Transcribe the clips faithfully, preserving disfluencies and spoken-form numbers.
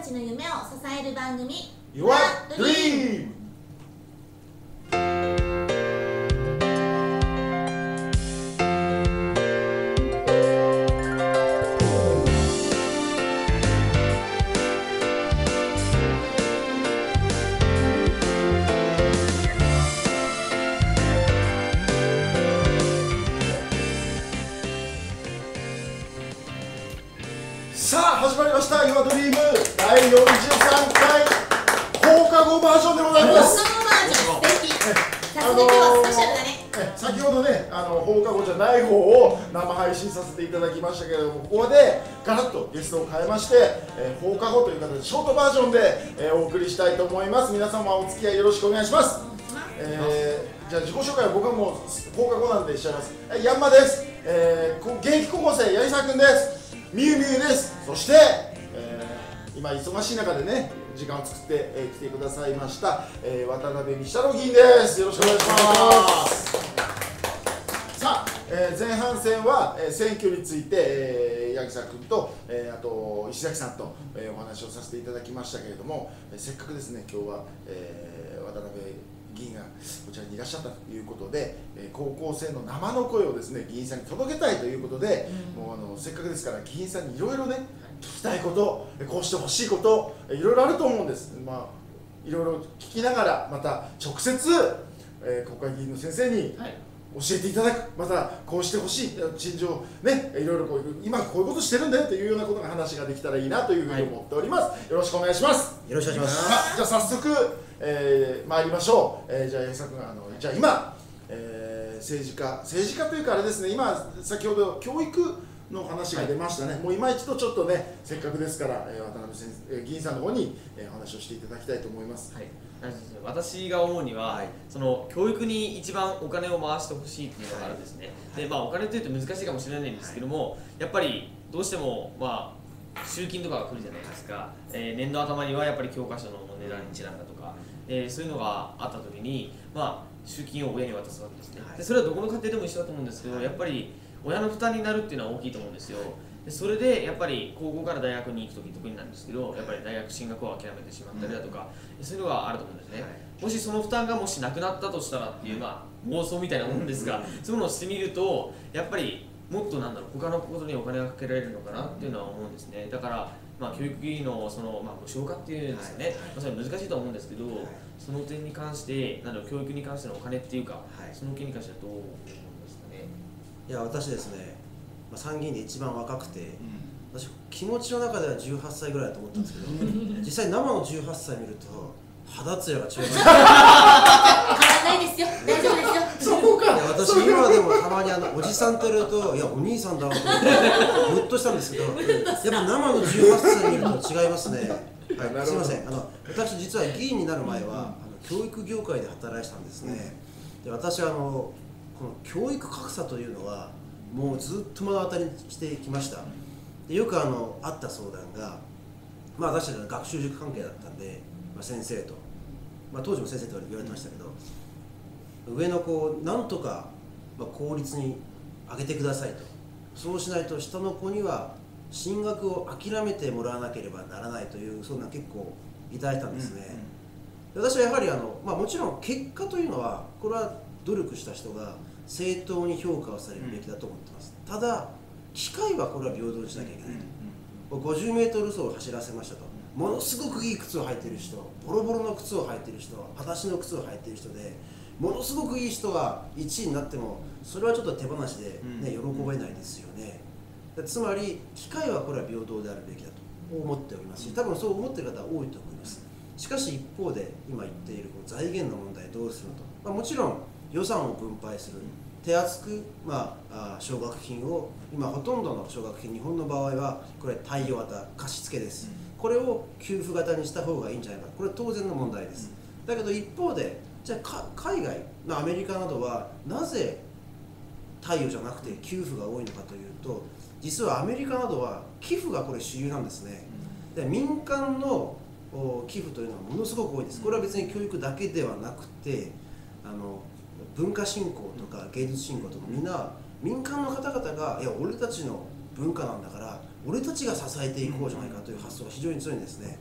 ちの夢を支える番組 Your Dream。さあ始まりました Your Dream だいよんじゅうさんかい放課後バージョンでございます。 放課後バージョン素敵。さすが今日はスペシャルだね。 先ほどね、あの放課後じゃない方を生配信させていただきましたけれども、ここでガラッとゲストを変えまして、えー、放課後という形でショートバージョンで、えー、お送りしたいと思います。皆様お付き合いよろしくお願いします。えー、じゃあ自己紹介は僕はもう放課後なんでしちゃいます。ヤンマです。えー、現役高校生八木沢くんです。みゆみゆです。そして、えー、今忙しい中でね時間を作って、えー、来てくださいました、えー、渡辺美太郎議員です。よろしくお願いします。さあ、えー、前半戦は、えー、選挙について、えー、八木沢君と、えー、あと石崎さんと、えー、お話をさせていただきましたけれども、えー、せっかくですね今日は、えー、渡辺議員がこちらにいらっしゃったということで、えー、高校生の生の声をですね議員さんに届けたいということで、うん、もうあのせっかくですから議員さんにいろいろね聞きたいこと、こうしてほしいこと、いろいろあると思うんです。まあいろいろ聞きながらまた直接、えー、国会議員の先生に、はい、教えていただく、またこうしてほしい陳情ね、いろいろこう今こういうことしてるんだよというようなことが話ができたらいいなというふうに思っております。はい、よろしくお願いします。 よろしくお願いします。 じゃあ早速、えー、参りましょう。えー、じゃあ八木沢君、あのじゃあ今、えー、政治家政治家というかあれですね、今先ほど教育の話が出ましたね。はい、もう今一度ちょっとねせっかくですから、えー、渡辺先生、えー、議員さんの方に、えー、お話をしていただきたいと思います。 はい、私が思うには、はい、その教育に一番お金を回してほしいっていうのがあるんですね。はい、でまあお金というと難しいかもしれないんですけども、はい、やっぱりどうしてもまあ集金とかが来るじゃないですか。えー、年度頭にはやっぱり教科書の値段一覧だとか、えー、そういうのがあった時にまあ集金を親に渡すわけですね。はい、でそれはどこの家庭でも一緒だと思うんですけど、やっぱり親の負担になるっていうのは大きいと思うんですよ。でそれでやっぱり高校から大学に行くとき特になんですけど、やっぱり大学進学を諦めてしまったりだとか、うん、そういうのがあると思うんですね。はい、もしその負担がもしなくなったとしたらっていう、まあ、妄想みたいなもんですが、そういうのをしてみるとやっぱりもっとなんだろう他のことにお金がかけられるのかなっていうのは思うんですね。だから、まあ、教育費のその、まあ、無償化っていうんですよね。はい、まあ、それ難しいと思うんですけど、はい、その点に関してなんだろう教育に関してのお金っていうか、はい、その件に関してはどう思いますかね。 いや私ですね、まあ、参議院で一番若くて、うん、私気持ちの中ではじゅうはっさいぐらいだと思ったんですけど実際生のじゅうはっさい見ると肌ツヤが違います。 変わらないですよ、大丈夫ですよ。 そこか。 私今でもたまにあのおじさんって言われるといやお兄さんだろうと思ってムッとしたんですけど、やっぱ生のじゅうはっさい見ると違いますね。はい、すいません、あの私実は議員になる前は、うん、あの教育業界で働いてたんですね。うん、で私はあのこの教育格差というのはもうずっと目の当たりにしてきました。でよくあのあった相談が、まあ、私たちは学習塾関係だったんで、まあ、先生と、まあ、当時も先生と言われてましたけど、上の子をなんとか、まあ、公立に上げてくださいと、そうしないと下の子には進学を諦めてもらわなければならないというそんな結構いただいたんですね。うんうん、私はやはりあの、まあ、もちろん結果というのはこれは努力した人が正当に評価をされるべきだと思ってます。ただ機会はこれは平等にしなきゃいけないと。ごじゅうメートル走を走らせましたと、ものすごくいい靴を履いている人、ボロボロの靴を履いている人、裸足の靴を履いている人でものすごくいい人がいちいになってもそれはちょっと手放しで、ね、喜べないですよね。つまり機会はこれは平等であるべきだと思っておりますし、多分そう思っている方は多いと思います。しかし一方で今言っている財源の問題どうするのと、まあ、もちろん予算を分配する、手厚く、まあ、奨学金を今ほとんどの奨学金、日本の場合はこれ貸与型貸付です。これを給付型にした方がいいんじゃないか、これは当然の問題です。だけど一方でじゃあ海外のアメリカなどはなぜ貸与じゃなくて給付が多いのかというと、実はアメリカなどは寄付がこれ主流なんですね。で民間の寄付というのはものすごく多いです。これは別に教育だけではなくてあの文化振興とか芸術振興とかみんな民間の方々がいや俺たちの文化なんだから俺たちが支えていこうじゃないかという発想が非常に強いんですね。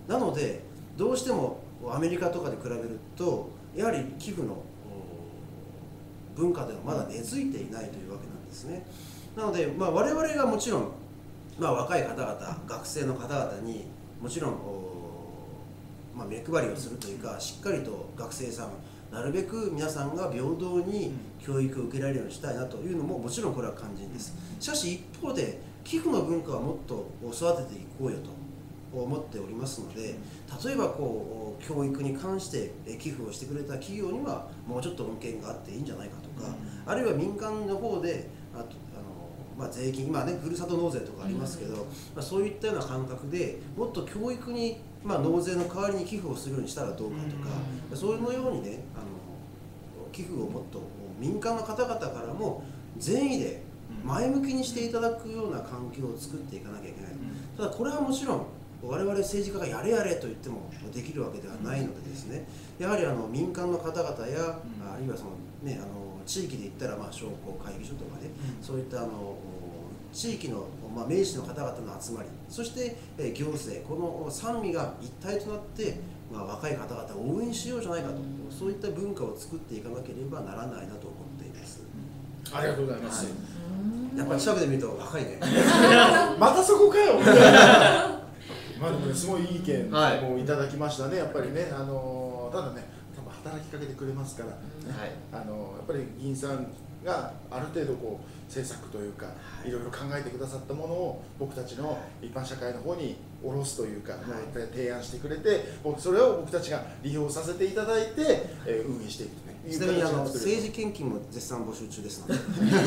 なのでどうしてもアメリカとかで比べるとやはり寄付の文化ではまだ根付いていないというわけなんですね。なので、まあ、我々がもちろん、まあ、若い方々学生の方々にもちろん、まあ、目配りをするというかしっかりと学生さんなるべく皆さんが平等に教育を受けられるようにしたいなというのももちろんこれは肝心です。しかし一方で寄付の文化はもっと育てていこうよと思っておりますので、例えばこう教育に関して寄付をしてくれた企業にはもうちょっと恩恵があっていいんじゃないかとか、あるいは民間の方であとあの、まあ、税金今ねふるさと納税とかありますけど、まあ、そういったような感覚でもっと教育に、まあ、納税の代わりに寄付をするようにしたらどうかとか、そういうのようにねあの寄付をもっと民間の方々からも善意で前向きにしていただくような環境を作っていかなきゃいけない。ただこれはもちろん我々政治家がやれやれと言ってもできるわけではないのでですね、やはりあの民間の方々や、あるいはその、ね、あの地域で言ったらまあ商工会議所とかね、そういったあの地域の、まあ、名士の方々の集まり、そしてえ行政、この三味が一体となって、まあ、若い方々を応援しようじゃないかと、そういった文化を作っていかなければならないなと思っています。 ありがとうございます。 はい、やっぱり近くで見ると若いね。 またそこかよ。まあでもね、すごいいい意見もいただきましたね。やっぱりね、あのただね、多分働きかけてくれますから、ね、はい、あのやっぱり議員さんがある程度こう政策というか、はい、いろいろ考えてくださったものを僕たちの一般社会の方に下ろすというか、はい、提案してくれて、僕それを僕たちが利用させていただいて、はい、えー、運営していくという。 ちなみにあの政治献金も絶賛募集中ですので。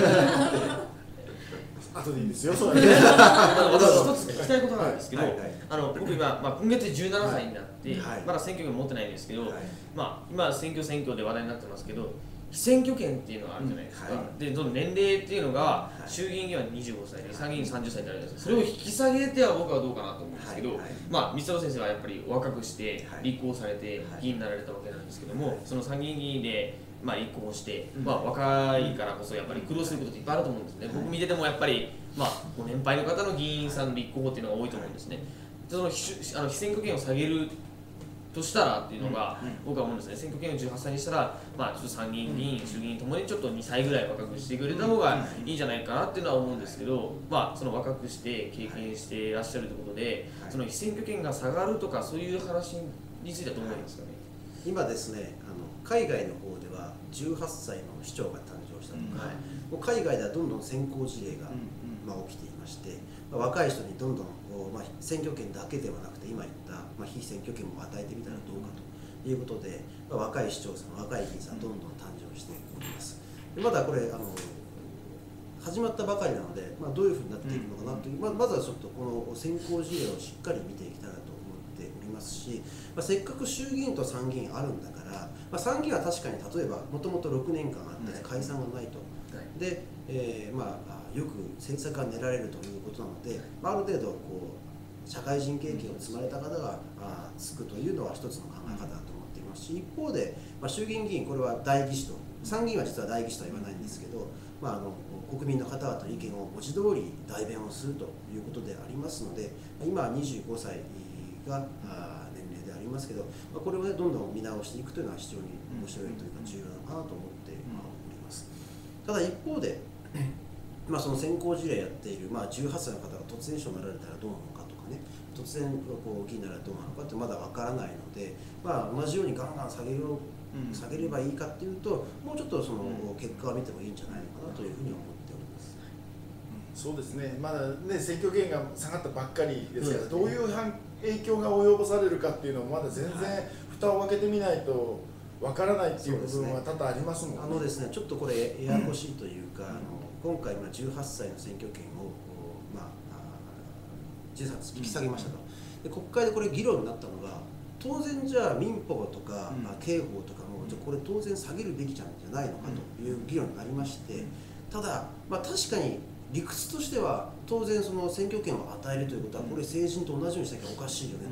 後でいいですよ。そうだね。 一つ聞きたいことなんですけど、あの僕今、まあ、今月じゅうななさいになって、はい、まだ選挙権持ってないんですけど、はい、まあ今選挙選挙で話題になってますけど、被選挙権っていうのがあるじゃないですか。うん、はい、でその年齢っていうのが衆議院議員はにじゅうごさいで参議院さんじゅっさいってあるじゃないですか。それを引き下げては僕はどうかなと思うんですけど、はいはい、まあ三沢先生はやっぱりお若くして立候補されて議員になられたわけなんですけども、はい、その参議院議員でまあ立候補して、まあ、若いからこそやっぱり苦労することっていっぱいあると思うんですね。僕見ててもやっぱり、まあ、ご年配の方の議員さんの立候補っていうのが多いと思うんですね。そのあの被選挙権を下げるとしたらっていうのが、僕は思うんですね。選挙権をじゅうはっさいにしたら、まあ、ちょっと参議院議員、衆議院ともにちょっとにさいぐらい若くしてくれた方がいいんじゃないかなっていうのは思うんですけど、まあ、その若くして経験していらっしゃるということで、その被選挙権が下がるとかそういう話についてはどう思いますかね。 今ですね、あの海外の方ではじゅうはっさいの市長が誕生したとか、うん、はい、海外ではどんどん先行事例が、うんうん、まあ、起きていまして、まあ、若い人にどんどん、まあ、選挙権だけではなくて今言った、まあ、非選挙権も与えてみたらどうかということで、まあ、若い市長さん若い議員さんどんどん誕生しております。でまだこれあの始まったばかりなので、まあ、どういうふうになっていくのかなという、まあ、まずはちょっとこの先行事例をしっかり見ていきたいなと思っておりますし、まあ、せっかく衆議院と参議院あるんだから、まあ、参議院は確かに例えばもともとろくねんかんあって解散がないと、はい、で、えーまあ、よく政策が練られるということなので、まあ、ある程度こう社会人経験を積まれた方があつくというのは一つの考え方だと思っていますし、一方で、まあ、衆議院議員これは代議士と参議院は実は代議士とは言わないんですけど、まあ、あの国民の方々の意見を文字通り代弁をするということでありますので、今はにじゅうごさいが年齢でありますけど、これを、ね、どんどん見直していくというのは非常に面白いというか重要なのかなと思っております。ただ一方で、まあ、その先行事例やっている、まあ、じゅうはっさいの方が突然賞になられたらどうなのかとかね、突然こう議員になられたらどうなのかってまだわからないので、まあ、同じようにガンガン下げよう下げればいいかっていうと、もうちょっとその結果を見てもいいんじゃないのかなというふうに思っております。 そうですね、まだね選挙権が下がったばっかりですから、どういう影響が及ぼされるかっていうのもまだ全然蓋を開けてみないとわからないっていう部分は多々ありますもんね。 あのですね、ちょっとこれややこしいというか、うん、あの今回まあじゅうはっさいの選挙権をまあじゅうさん引き下げましたと。で国会でこれ議論になったのが、当然じゃあ民法とか、うん、刑法とかもじゃこれ当然下げるべきじゃないのかという議論になりまして、ただ、まあ、確かに理屈としては当然その選挙権を与えるということはこれ成人と同じようにしなきゃおかしいよね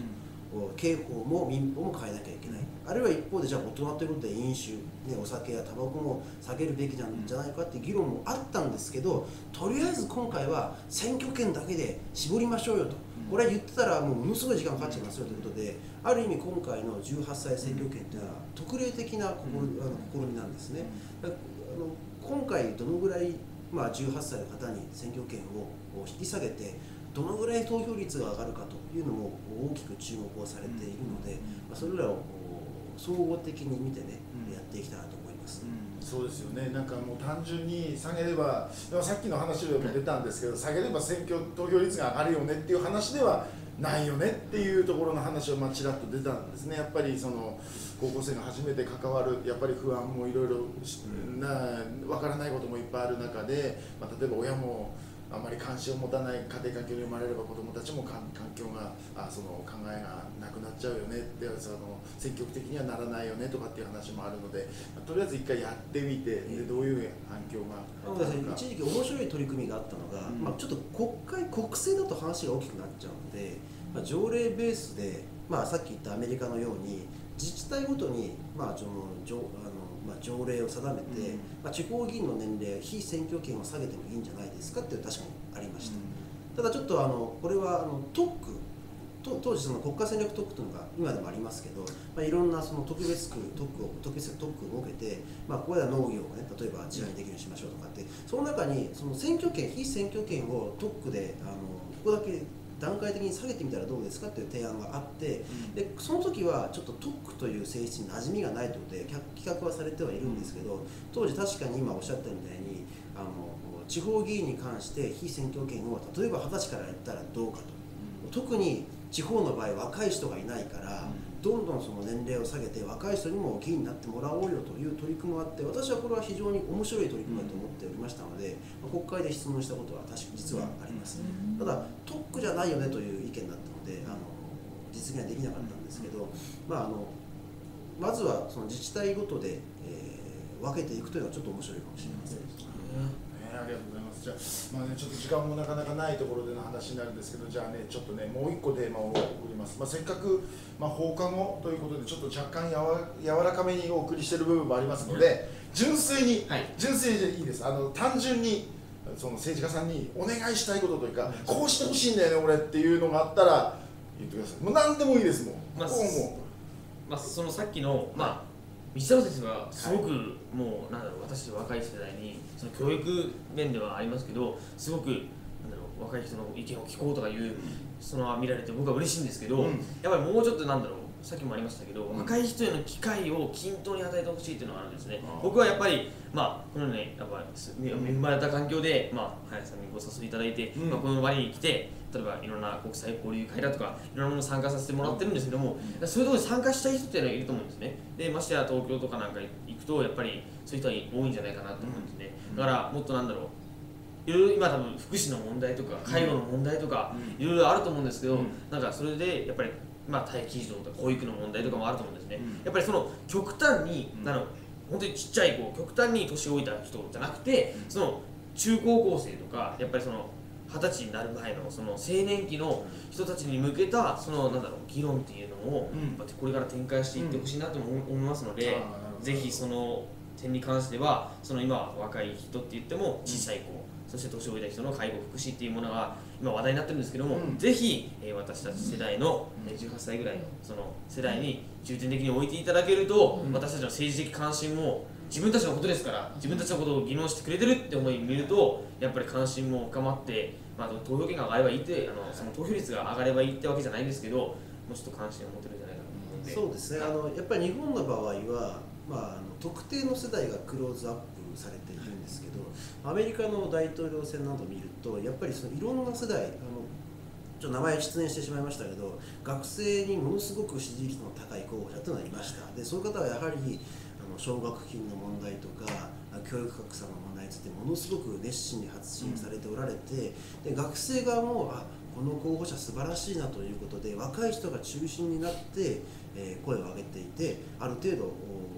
刑法も民法も変えなきゃいけない、あるいは一方でじゃあ大人ということで飲酒、ね、お酒やタバコも下げるべきなんじゃないかっていう議論もあったんですけど、とりあえず今回は選挙権だけで絞りましょうよと、これは言ってたらもうものすごい時間かかっちゃいますよということで、ある意味今回のじゅうはっさい選挙権というのは特例的な試みなんですね。あの今回どのぐらい、まあ、じゅうはっさいの方に選挙権を引き下げてどのぐらい投票率が上がるかというのも大きく注目をされているので、まあ、それらを総合的に見てね、やっていきたいなと思います。 うん、そうですよね。なんかもう単純に下げれば、さっきの話でも出たんですけど、下げれば選挙投票率が上がるよねっていう話ではないよねっていうところの話をまあちらっと出たんですね。やっぱりその高校生が初めて関わる、やっぱり不安もいろいろな分からないこともいっぱいある中で、まあ、例えば親もあまり関心を持たない家庭環境に生まれれば子どもたちも環境があその考えがなくなっちゃうよねってその積極的にはならないよねとかっていう話もあるので、まあ、とりあえず一回やってみて、でどういう反響があるのか。 一時期面白い取り組みがあったのが、うん、まあ、ちょっと国会国政だと話が大きくなっちゃうので、まあ、条例ベースで、まあ、さっき言ったアメリカのように自治体ごとに、まあ、その条あのまあ、条例を定めて、うん、まあ、地方議員の年齢、非選挙権を下げてもいいんじゃないですかっていうのは確かにありました。うん、ただちょっとあのこれはあの特区と当時その国家戦略特区というのが今でもありますけど、まあ、いろんなその特別区特区を特別区特区を設けて、まあ、ここでは農業をね例えば自由にできるようにしましょうとかって、その中にその選挙権、非選挙権を特区であのここだけ段階的に下げてみたらどうですかっていう提案があって、うん、でその時はちょっと特区という性質に馴染みがないということで企画はされてはいるんですけど、当時確かに今おっしゃったみたいにあの地方議員に関して非選挙権を例えばはたちからやったらどうかと、うん、特に地方の場合若い人がいないから、うん、どんどんその年齢を下げて若い人にも議員になってもらおうよという取り組みがあって、私はこれは非常に面白い取り組みだと思っておりましたので、うん、国会で質問したことは確か実はあります。うん、ただ特区じゃないよねという意見だったのであの実現はできなかったんですけど、まあ、あのまずはその自治体ごとで、えー、分けていくというのはちょっと面白いかもしれません。うんありがとうございます。じゃあ、まあね、ちょっと時間もなかなかないところでの話になるんですけど、じゃあね、ちょっとね、もう一個テーマを送ります。まあ、せっかく、まあ、放課後ということで、ちょっと若干やわ柔らかめにお送りしている部分もありますので、純粋に、はい、純粋でいいです。あの単純にその政治家さんにお願いしたいことというか、こうしてほしいんだよね、俺っていうのがあったら言ってください。もう何でもいいですもん。 まあ、 ここもまあ、そのさっきの、まあ道田先生はすごく、はい、もうなんだろう、私若い世代にその教育面ではありますけど、すごくなんだろう若い人の意見を聞こうとかいう、うん、その見られて僕は嬉しいんですけど、うん、やっぱりもうちょっとなんだろう、さっきもありましたけど、うん、若い人への機会を均等に与えてほしいっていうのがあるんですね。うん、僕はやっぱりまあこのねやっぱ恵まれた環境でまあ林さんにご誘いいただいて、うん、まあこの場に来て。例えばいろんな国際交流会だとかいろんなものに参加させてもらってるんですけども、うん、そういうところに参加したい人っていうのはいると思うんですね。でましてや東京とかなんか行くとやっぱりそういう人は多いんじゃないかなと思うんですね。だからもっとなんだろう、いろいろ今多分福祉の問題とか介護の問題とかいろいろあると思うんですけど、うん、なんかそれでやっぱりまあ待機児童とか保育の問題とかもあると思うんですね。うん、やっぱりその極端に、うん、あの本当にちっちゃい子、極端に年老いた人じゃなくて、その中高校生とかやっぱりその二十歳になる前のその青年期の人たちに向けたそのなんだろう議論っていうのを、うん、これから展開していってほしいなと思いますので、うん、ぜひその点に関してはその今若い人って言っても小さい子、うん、そして年老いた人の介護福祉っていうものが今話題になってるんですけども、うん、ぜひ、えー、私たち世代の、うん、じゅうはっさいぐらいのその世代に重点的に置いていただけると、うん、私たちの政治的関心も自分たちのことですから自分たちのことを議論してくれてるって思いを見るとやっぱり関心も深まって、まあ、投票権が上がればいいってあのその投票率が上がればいいってわけじゃないんですけど、もうちょっと関心を持てるんじゃないかと思うので。 そうですね、あのやっぱり日本の場合は、まあ、あの特定の世代がクローズアップされているんですけど、アメリカの大統領選などを見るとやっぱりそのいろんな世代、あのちょっと名前失念してしまいましたけど、学生にものすごく支持率の高い候補者となりました。でそういう方はやはり奨学金の問題とか教育格差の問題についてものすごく熱心に発信されておられて、で学生側もあこの候補者素晴らしいなということで若い人が中心になって、えー、声を上げていて、ある程度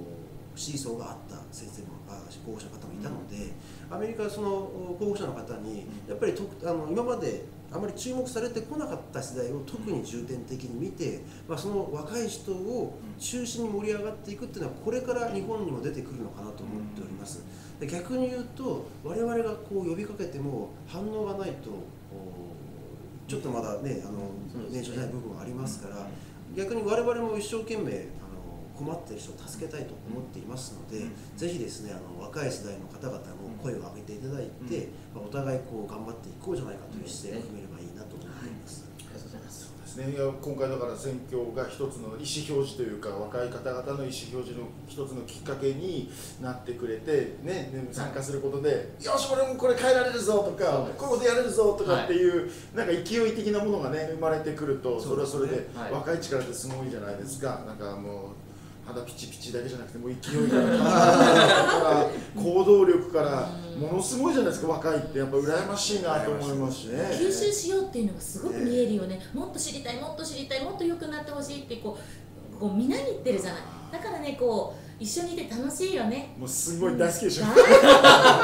シーソーがあった先生もあ候補者の方もいたので、アメリカはその候補者の方にやっぱりとあの今まであまり注目されてこなかった世代を特に重点的に見て、まあ、その若い人を中心に盛り上がっていくっていうのはこれから日本にも出てくるのかなと思っております。で逆に言うと我々がこう呼びかけても反応がないとちょっとまだねあの年長じゃない部分はありますから、逆に我々も一生懸命困っている人を助けたいと思っていますので、うん、ぜひですねあの若い世代の方々も声を上げていただいて、うん、まあ、お互いこう頑張っていこうじゃないかという姿勢を決めればいいなと思っています。 ありがとうございます。 そうですね、今回だから選挙が一つの意思表示というか、若い方々の意思表示の一つのきっかけになってくれて、ね、参加することで、よし俺もこれ変えられるぞとか、こういうことやれるぞとかっていう、はい、なんか勢い的なものがね生まれてくると、それはそれで若い力ってすごいじゃないですか。なんかもう肌ピチピチだけじゃなくてもう勢いから行動力からものすごいじゃないですか。若いってやっぱ羨ましいなと思いますしね。 吸収しようっていうのがすごく見えるよね。もっと知りたいもっと知りたいもっと良くなってほしいってこうこうみんなに言ってるじゃない。だからねこう一緒にいて楽しいよね。 もうすごい大好きでしょ。 息子の息子と一緒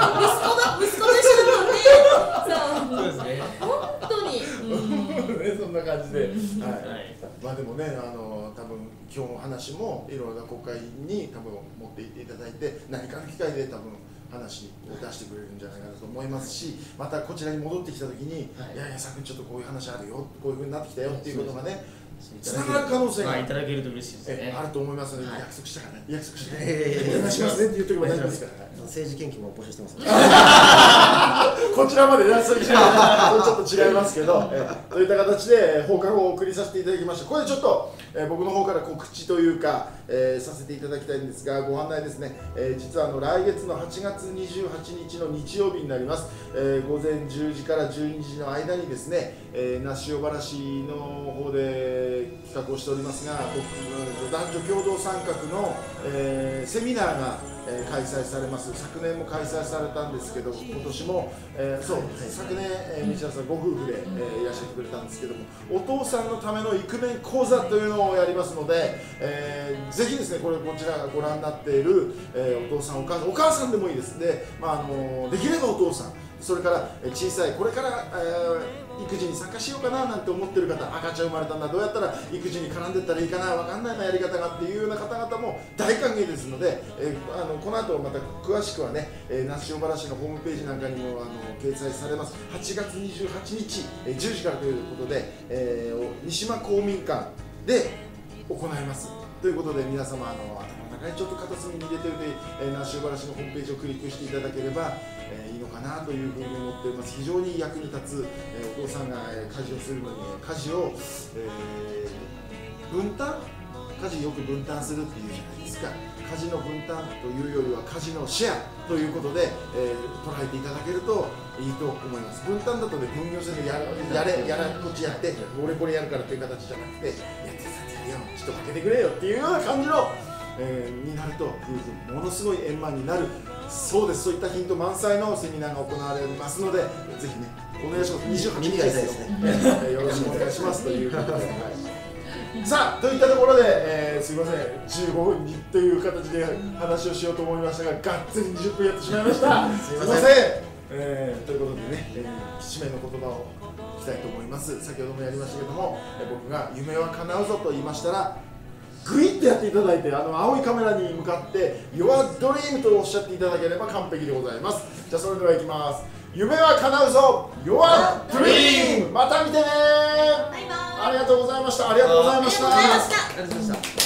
だもんね。そう。 そうですね。 本当に。 ね、そんな感じで、はい、まあでもね、あの多分今日の話もいろいろな国会に多分持っていっていただいて、何かの機会で多分話を出してくれるんじゃないかなと思いますし、またこちらに戻ってきた時に、はい、いやいやさくんちょっとこういう話あるよ、こういうふうになってきたよっていうことがね、つながる可能性がいただけると嬉しいですね。 あると思いますので、約束したからね、約束してね、 お願いしますねって言っておけば大丈夫ですから。 政治研究も募集してます。 こちらまでね、そういうちょっと違いますけど、えといった形で放課後を送りさせていただきました。これでちょっと、えー、僕の方から告知というか、えー、させていただきたいんですが、ご案内ですね、えー、実はあの来月のはちがつにじゅうはちにちの日曜日になります、えー、午前じゅうじからじゅうにじの間にですね、えー、那須塩原市の方で企画をしておりますが、僕男女共同参画の、えー、セミナーがえー、開催されます。昨年も開催されたんですけど、今年も、えー、そう昨年、えー、西田さんご夫婦で、えー、いらっしゃってくれたんですけども、お父さんのためのイクメン講座というのをやりますので、えー、ぜひですねこれこちらがご覧になっている、えー、お父さんお母さんお母さんでもいいですで、まああのー、できればお父さん、それから小さいこれから、えー、育児に参加しようかななんて思ってる方、赤ちゃん生まれたんだ、どうやったら育児に絡んでいったらいいかな、分かんないなやり方がっていうような方々も大歓迎ですので、えー、あのこの後また詳しくはね、えー、那須塩原市のホームページなんかにもあの掲載されます。はちがつにじゅうはちにち、えー、じゅうじからということで、えー、三島公民館で行いますということで、皆様あの頭の中にちょっと片隅に入れておいて、えー、那須塩原市のホームページをクリックしていただければ、えー、いいのかなというふうに思っております。非常に役に立つ、えー、お父さんが、えー、家事をするのに、家事を、えー、分担家事よく分担するっていうじゃないですか。家事の分担というよりは家事のシェアということで、えー、捉えていただけるといいと思います。分担だとね、分業制でやれやれやらこっちやって俺これやるからっていう形じゃなくて、やってさってやるよ、ちょっとかけてくれよっていうような感じの、えー、になると夫婦ものすごい円満になる。そうです。そういったヒント満載のセミナーが行われますので、ぜひねお願いします。にじゅうはちにちですよ、えー、よろしくお願いしますということです、はい、さあといったところで、えー、すみませんじゅうごふんにという形で話をしようと思いましたが、がっつりにじゅっぷんやってしまいましたすみません、えー、ということでね、えー、締めの言葉をいきたいと思います。先ほどもやりましたけども、えー、僕が夢は叶うぞと言いましたら、グイッとやっていただいて、あの青いカメラに向かって Your Dream とおっしゃっていただければ完璧でございます。じゃあそれではいきます。夢は叶うぞ Your Dream、 また見てね。 バイバイ。 ありがとうございました。ありがとうございました。 ありがとうございました。 ありがとうございました。